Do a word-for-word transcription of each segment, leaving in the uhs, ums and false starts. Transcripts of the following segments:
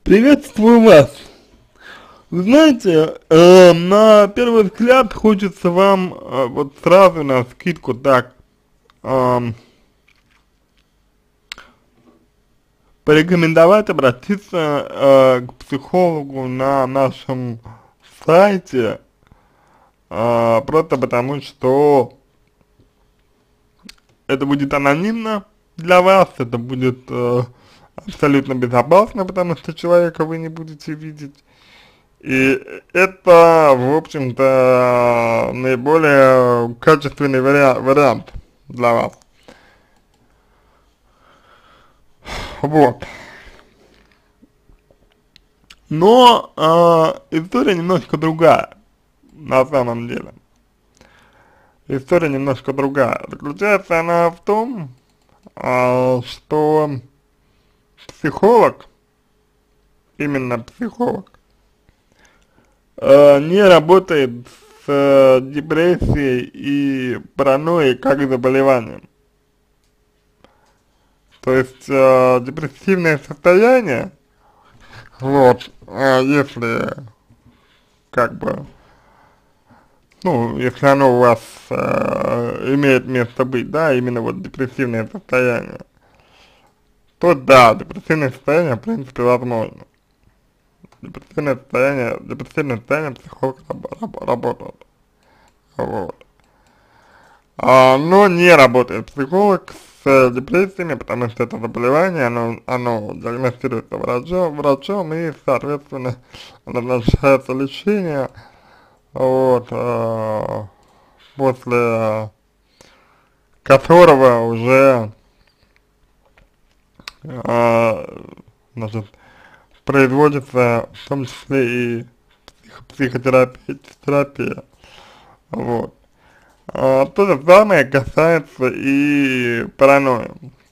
Приветствую вас. Вы знаете, э, на первый взгляд хочется вам э, вот сразу на скидку так эм, порекомендовать обратиться э, к психологу на нашем сайте, э, просто потому что это будет анонимно для вас, это будет э, абсолютно безопасно, потому что человека вы не будете видеть. И это, в общем-то, наиболее качественный вариа вариант для вас. Вот. Но э, история немножко другая, на самом деле. История немножко другая. Заключается она в том, э, что психолог, именно психолог, э, не работает с э, депрессией и паранойей как заболеванием. То есть э, депрессивное состояние, вот, э, если как бы, ну, если оно у вас э, имеет место быть, да, именно вот депрессивное состояние, то да, депрессивное состояние, в принципе, возможно. Депрессивное состояние, депрессивное состояние психолог раб раб работает. Вот. А, но не работает психолог с э, депрессиями, потому что это заболевание, оно, оно диагностируется врачом, врачом и, соответственно, назначается лечение, вот, э, после которого уже, э, значит, производится в том числе и псих психотерапия, терапия, вот. А, то же самое касается и паранойи.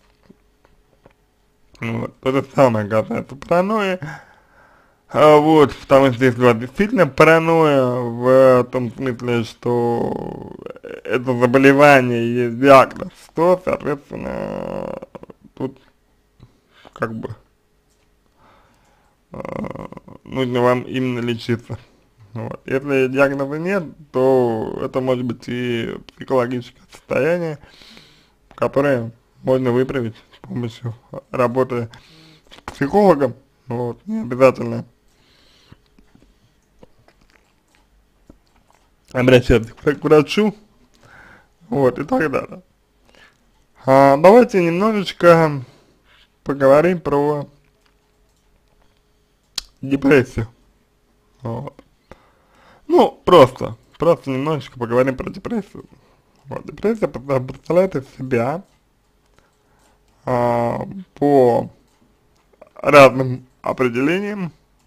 Вот, то же самое касается паранойи. А, вот, потому что если у вас действительно паранойя в том смысле, что это заболевание есть диагноз, то, соответственно, тут как бы э, нужно вам именно лечиться. Вот. Если диагноза нет, то это может быть и психологическое состояние, которое можно выправить с помощью работы с психологом, вот, не обязательно обращаться к врачу, вот, и так далее. А, давайте немножечко поговорим про депрессию, вот. Ну, просто, просто немножечко поговорим про депрессию. Вот, депрессия представляет из себя а, по разным определениям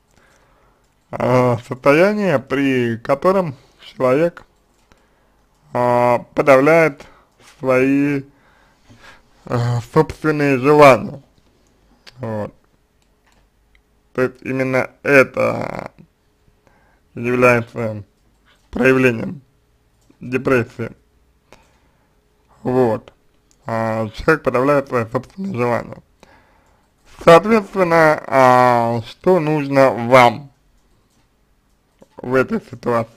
а, состояние, при котором человек а, подавляет свои а, собственные желания. Вот. То есть именно это является проявлением депрессии. Вот. А, человек подавляет свои собственные желания. Соответственно, а, что нужно вам в этой ситуации?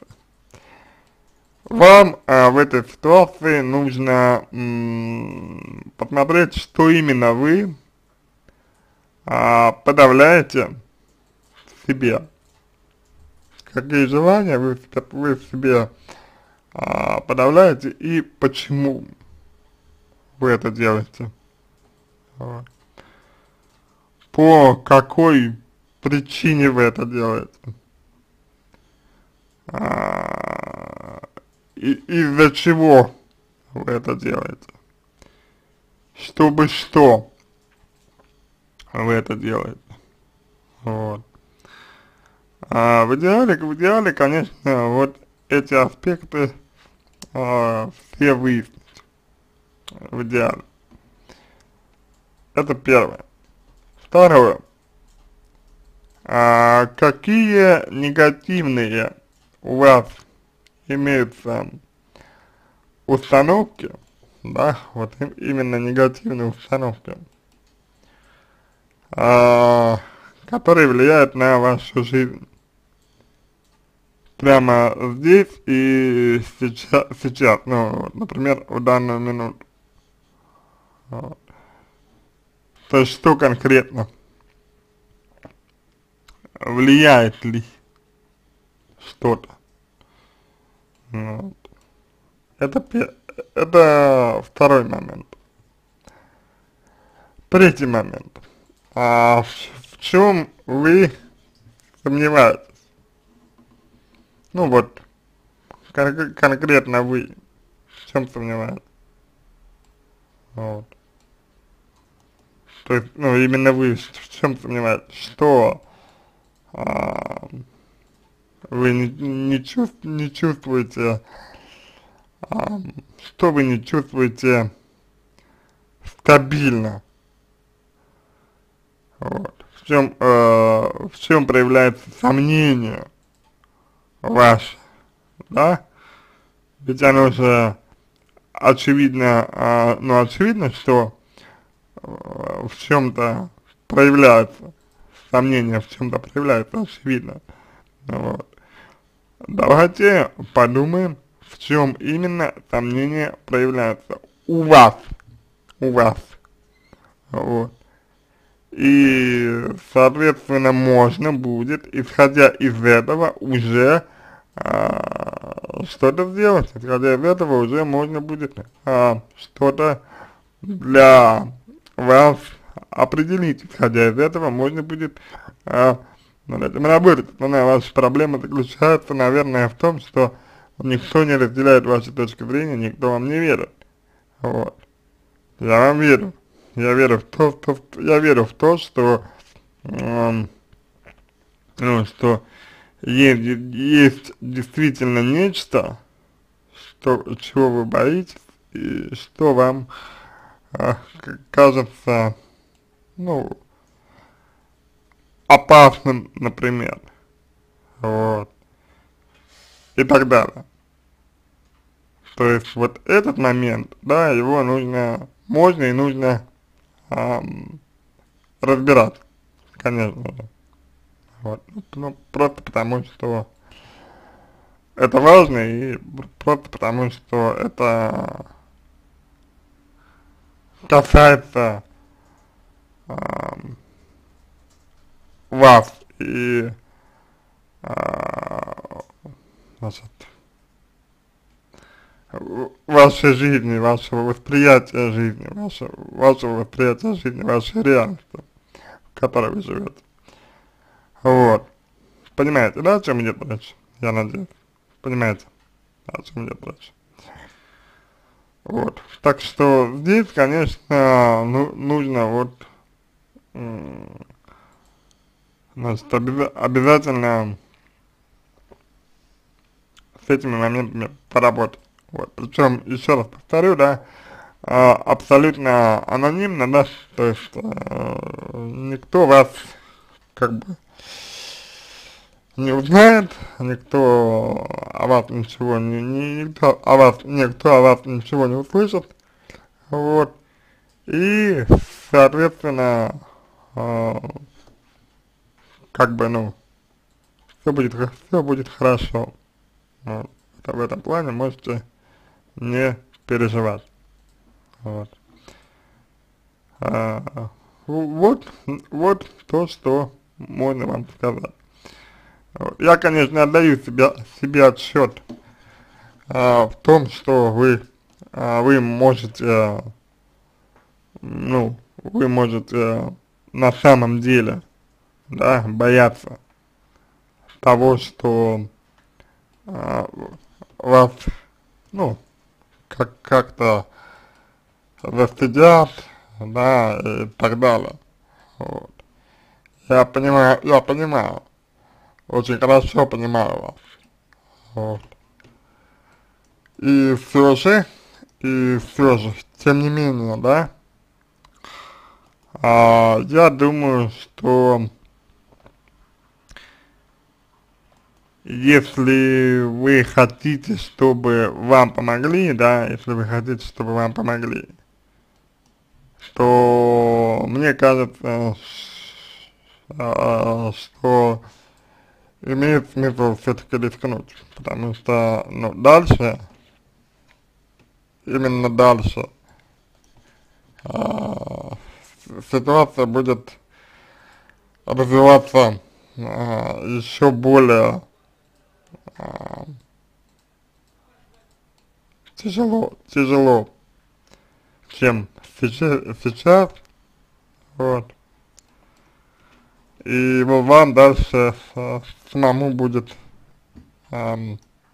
Вам а, в этой ситуации нужно м, посмотреть, что именно вы а, подавляете в себе. Какие желания вы, вы в себе а, подавляете и почему вы это делаете. Вот. По какой причине вы это делаете. А, и из-за чего вы это делаете. Чтобы что вы это делаете. Вот. А в идеале, в идеале, конечно, вот эти аспекты а, все выяснить. В идеале. Это первое. Второе. А, какие негативные у вас имеются установки, да, вот именно негативные установки, а, которые влияют на вашу жизнь прямо здесь и сейчас, сейчас, ну, вот, например, в данную минуту. Вот. То есть, что конкретно влияет ли что-то. Вот. Это, пе- это второй момент. Третий момент. А в, в чем вы сомневаетесь? Ну вот, кон- конкретно вы в чем сомневаетесь? Вот. То есть, ну, именно вы в чем сомневаетесь? Что а, вы не, не, чувств, не чувствуете, а, что вы не чувствуете стабильно? Вот. В чем, э, в чем проявляется сомнение ваше, да? Ведь оно же очевидно, э, ну, очевидно, что э, в чем-то проявляется сомнение, в чем-то проявляется, очевидно. Вот. Давайте подумаем, в чем именно сомнение проявляется у вас, у вас, вот. И, соответственно, можно будет, исходя из этого, уже а, что-то сделать. Исходя из этого уже можно будет а, что-то для вас определить. Исходя из этого можно будет а, над этим работать. Основная ваша проблема заключается, наверное, в том, что никто не разделяет вашу точку зрения, никто вам не верит. Вот. Я вам верю. Я верю в то, что, я верю в то, что, э, ну, что есть, есть действительно нечто, что, чего вы боитесь, и что вам э, кажется, ну, опасным, например, вот, и так далее. То есть вот этот момент, да, его нужно, можно и нужно эм, разбираться, конечно же. Вот. Ну, просто потому, что это важно, и просто потому, что это касается эм, вас и э, значит, вашей жизни, вашего восприятия жизни, вашего, вашего восприятия жизни, вашей реальности, в которой вы живете. Вот. Понимаете, да, о чем идет речь? Я надеюсь. Понимаете, о чем идет речь? Вот. Так что здесь, конечно, ну, нужно вот, значит, обяза обязательно с этими моментами поработать. Вот. Причем, еще раз повторю, да, а, абсолютно анонимно, да, то есть э, никто вас как бы не узнает, никто о вас ничего не, не никто о вас, никто о вас ничего не услышит, вот, и, соответственно, э, как бы, ну, все будет, все будет хорошо, вот. Это в этом плане можете не переживать, вот. А, вот, вот то, что можно вам сказать. Вот. Я, конечно, отдаю себя, себе отсчет а, в том, что вы, а, вы можете, ну, вы можете на самом деле, да, бояться того, что а, вас, ну, как, как-то застыдят, да, и так далее. Вот. Я понимаю, я понимаю, очень хорошо понимаю вас. Вот. И все же, и все же, тем не менее, да, а, я думаю, что если вы хотите, чтобы вам помогли, да, если вы хотите, чтобы вам помогли, то мне кажется, а, что имеет смысл все-таки рискнуть, потому что, ну, дальше, именно дальше, а, ситуация будет развиваться а, еще более а, тяжело, тяжело, чем сейчас, сейчас, вот. И вот вам дальше э, самому будет эм,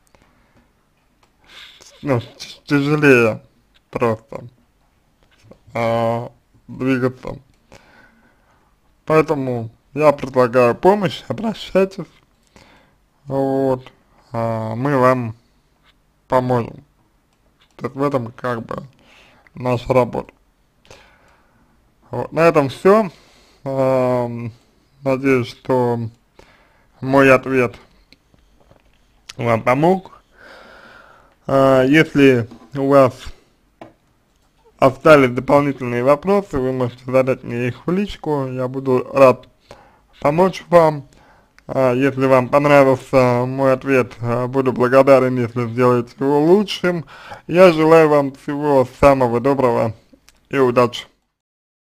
ну, тяжелее просто э, двигаться. Поэтому я предлагаю помощь, обращайтесь, вот, а мы вам поможем. То есть в этом как бы наша работа. Вот, на этом все. Эм, надеюсь, что мой ответ вам помог. А, если у вас остались дополнительные вопросы, вы можете задать мне их в личку, я буду рад помочь вам. А, если вам понравился мой ответ, а, буду благодарен, если сделаете его лучшим. Я желаю вам всего самого доброго и удачи.